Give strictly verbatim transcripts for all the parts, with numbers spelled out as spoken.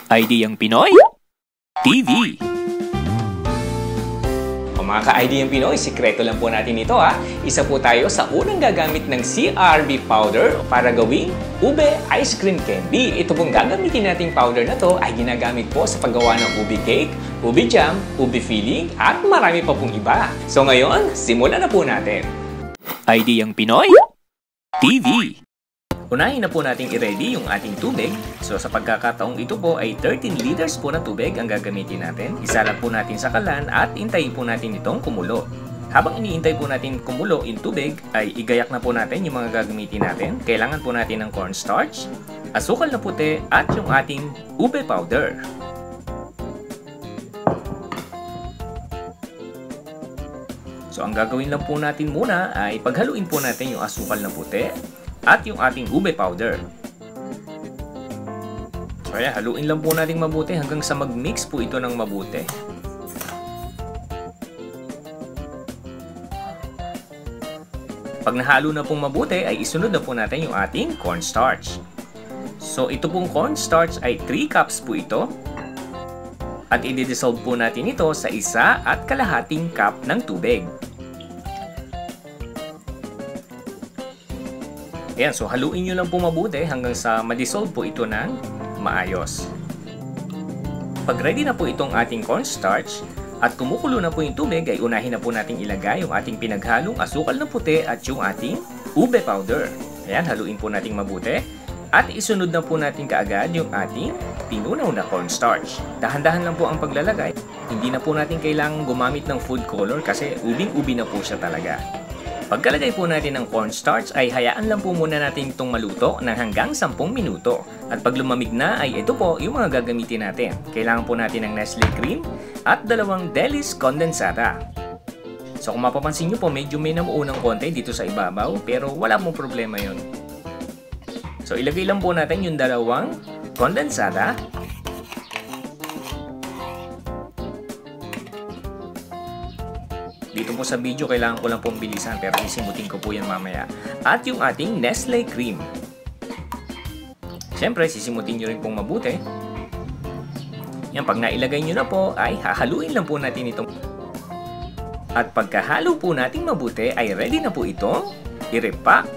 Ideyang Pinoy T V. O mga ka-Ideyang Pinoy, sikreto lang po natin ito ha. Isa po tayo sa unang gagamit ng C R B powder para gawing ube ice cream candy. Ito pong gagamitin nating powder na to ay ginagamit po sa paggawa ng ube cake, ube jam, ube filling, at marami pa pong iba. So ngayon, simulan na po natin. Ideyang Pinoy T V. Unahin na po nating i-ready yung ating tubig. So sa pagkakataong ito po ay thirteen liters po na tubig ang gagamitin natin. Isalang po natin sa kalan at intayin po natin itong kumulo. Habang iniintay po natin kumulo yung tubig, ay igayak na po natin yung mga gagamitin natin. Kailangan po natin ng cornstarch, asukal na puti at yung ating ube powder. So ang gagawin lang po natin muna ay paghaluin po natin yung asukal na puti at yung ating ube powder. So ayan, haluin lang po natin mabuti hanggang sa mag-mix po ito ng mabuti. Pag nahalo na pong mabuti ay isunod na po natin yung ating cornstarch. So ito pong cornstarch ay three cups po ito. At i-dissolve po natin ito sa isa at kalahating cup ng tubig. Ayan, so haluin nyo lang po mabuti hanggang sa ma-dissolve po ito ng maayos. Pag ready na po itong ating cornstarch at kumukulo na po yung tubig, ay unahin na po natin ilagay yung ating pinaghalong asukal na puti at yung ating ube powder. Ayan, haluin po natin mabuti at isunod na po natin kaagad yung ating pinunaw na cornstarch. Dahan-dahan lang po ang paglalagay. Hindi na po natin kailangang gumamit ng food color kasi ubing-ubi na po siya talaga. Pagkalagay po natin ng cornstarch ay hayaan lang po muna natin itong maluto ng hanggang sampung minuto. At pag lumamig na ay ito po yung mga gagamitin natin. Kailangan po natin ng Nestle cream at dalawang Delis condensada. So kung mapapansin nyo po, medyo may namuo ng konti dito sa ibabaw pero wala pong problema yun. So ilagay lang po natin yung dalawang condensada. Dito po sa video, kailangan ko lang pong bilisan pero isimutin ko po yan mamaya. At yung ating Nestle cream. Siyempre, sisimutin nyo rin pong mabuti. Yan, pag nailagay nyo na po, ay hahaluin lang po natin itong. At pagkahalo po natin mabuti, ay ready na po itong i-repack.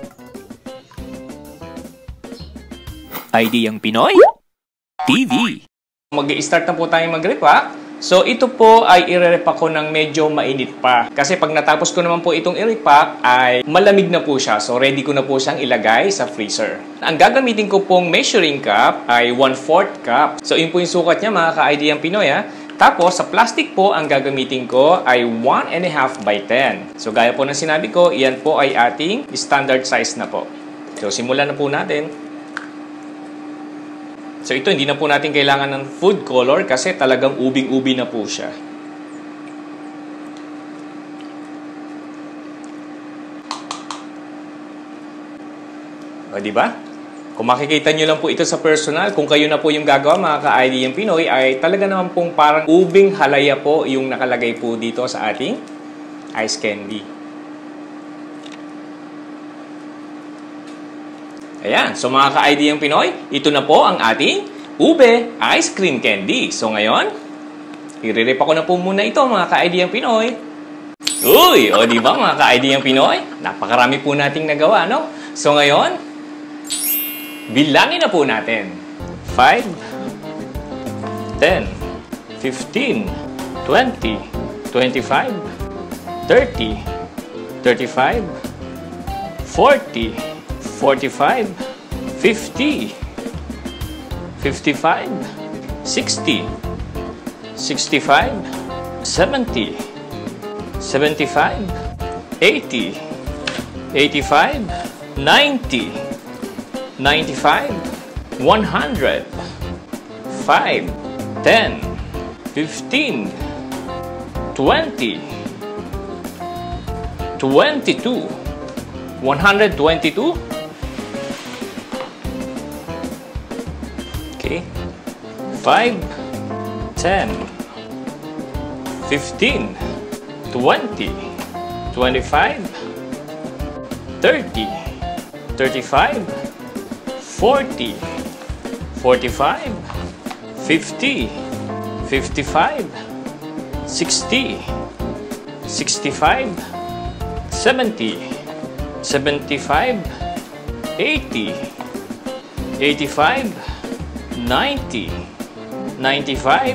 Ideyang Pinoy T V. Mag-i-start na po tayo mag-repack. So, ito po ay i-repack ko ng medyo mainit pa. Kasi pag natapos ko naman po itong i-repack, ay malamig na po siya. So, ready ko na po siyang ilagay sa freezer. Ang gagamitin ko pong measuring cup ay one fourth cup. So, yun po yung sukat niya mga ka-Ideyang Pinoy ha. Tapos, sa plastic po, ang gagamitin ko ay one and a half by ten. So, gaya po ng sinabi ko, iyan po ay ating standard size na po. So, simulan na po natin. So ito, hindi na po natin kailangan ng food color kasi talagang ubing-ubi na po siya. O, diba? Kung makikita nyo lang po ito sa personal, kung kayo na po yung gagawa mga ka-Ideyang Pinoy, ay talaga naman pong parang ubing halaya po yung nakalagay po dito sa ating ice candy. Ayan, so mga ka-Ideyang Pinoy, ito na po ang ating ube ice cream candy. So ngayon, i-repa ko na po muna ito mga ka-Ideyang Pinoy. Uy, o diba mga ka-Ideyang Pinoy? Napakarami po nating nagawa, no? So ngayon, bilangin na po natin. five, ten, fifteen, twenty, twenty-five, thirty, thirty-five, forty, forty-five, fifty, fifty-five, sixty, sixty-five, seventy, seventy-five, eighty, eighty-five, ninety, ninety-five, one hundred, five, ten, fifteen, twenty, twenty-two, one hundred twenty-two. Okay. five, ten, fifteen, twenty, twenty-five, thirty, thirty-five, forty, forty-five, fifty, fifty-five, sixty, sixty-five, seventy, seventy-five, eighty, eighty-five, ninety, ninety-five,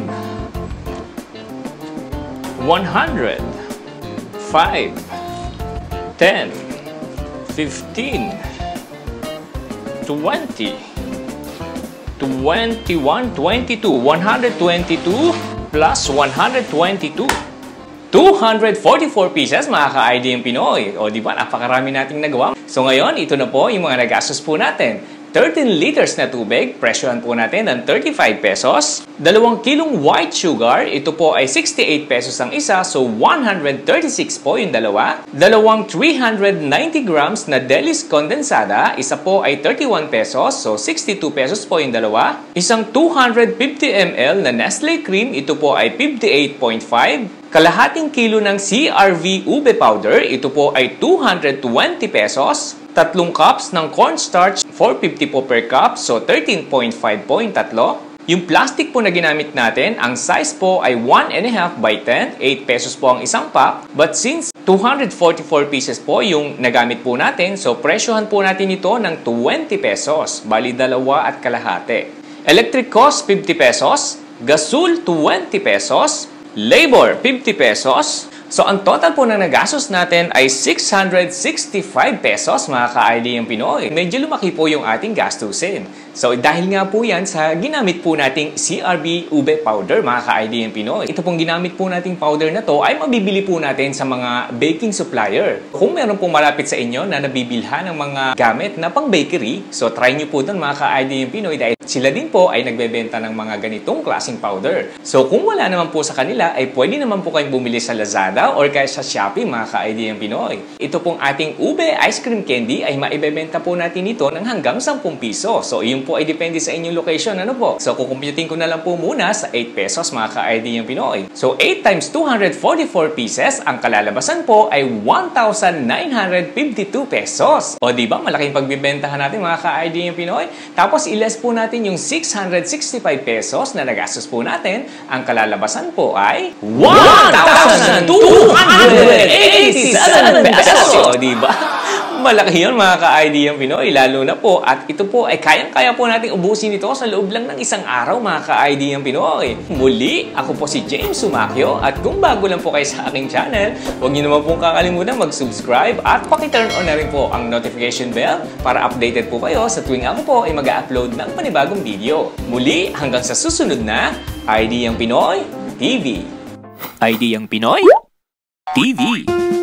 one hundred, five, ten, fifteen, twenty, twenty-one, twenty-two, one hundred twenty-two plus one hundred twenty-two. two hundred forty-four pieces, mga ka-I D M Pinoy. O, di ba? Napakarami nating nagawa. So, ngayon, ito na po yung mga nagastos po natin. thirteen liters na tubig, presyohan po natin ng thirty-five pesos. Dalawang kilong white sugar, ito po ay sixty-eight pesos ang isa, so one hundred thirty-six po yung dalawa. Dalawang three hundred ninety grams na Delis condensada, isa po ay thirty-one pesos, so sixty-two pesos po yung dalawa. Isang two hundred fifty milliliters na Nestle cream, ito po ay fifty-eight point five. Kalahating kilo ng C R V ube powder, ito po ay two hundred twenty pesos. Tatlong cups ng cornstarch, four fifty po per cup, so thirteen point five po yung tatlo. Yung plastic po na ginamit natin, ang size po ay one and a half by ten, eight pesos po ang isang pack. But since two hundred forty-four pieces po yung nagamit po natin, so presyohan po natin ito ng twenty pesos, bali dalawa at kalahati. Electric cost, fifty pesos. Gasol, twenty pesos. Labor, fifty pesos. So, ang total po na nagastos natin ay six hundred sixty-five pesos, mga ka-I D M Pinoy. Medyo lumaki po yung ating gastusin. So, dahil nga po yan sa ginamit po nating C R V ube powder, mga ka-I D M Pinoy. Ito pong ginamit po nating powder na to ay mabibili po natin sa mga baking supplier. Kung meron pong malapit sa inyo na nabibilhan ng mga gamit na pang bakery, so try nyo po doon, mga ka-I D M Pinoy, dahil sila din po ay nagbebenta ng mga ganitong klaseng powder. So, kung wala naman po sa kanila, ay pwede naman po kayong bumili sa Lazada or kaya sa Shopee, mga ka-I D M Pinoy. Ito pong ating ube ice cream candy ay maibebenta po natin ito ng hanggang ten piso. So, yung po ay depende sa inyong location. Ano po? So, kukumputin ko na lang po muna sa eight pesos, mga ka-I D M Pinoy. So, eight times two hundred forty-four pieces, ang kalalabasan po ay one thousand nine hundred fifty-two pesos. O, di ba? Malaking pagbibentahan natin, mga ka-I D M Pinoy. Tapos, iles po natin yung six hundred sixty-five pesos na nagastos po natin. Ang kalalabasan po ay one thousand two hundred eighty-seven pesos. O, di ba? Malaki yun, mga ka-I D M Pinoy, lalo na po. At ito po ay kayang-kaya po natin ubusin ito sa loob lang ng isang araw, mga ka-I D M Pinoy. Muli, ako po si James Sumakyo, at kung bago lang po kayo sa aking channel, huwag niyo naman pong kakalimutan mag-subscribe at paki-turn on na rin po ang notification bell para updated po kayo sa tuwing ako po ay mag-upload ng panibagong video. Muli, hanggang sa susunod na I D M Pinoy T V. I D M Pinoy T V.